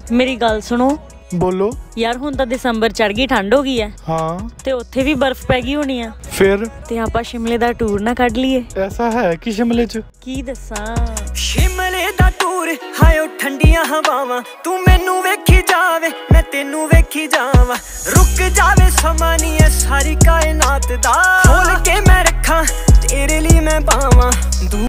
मेरी गल सुनो। बोलो यार हुण तां दिसंबर चढ़ गई, ठंड हो गई है। हाँ ते उत्थे भी बर्फ पै गई होनी है। फिर ते आपां शिमले दा टूर ना कढ लीए। ऐसा है कि शिमले च की दसां शिमले दा टूर हायो ठंडियां हवावां, तू मैनू वेखी जावे मैं तेनू वेखी जावां, रुक जावे समा नी है सारी कायनात दा, खोल के मैं रखां तेरे लिए मैं पावां।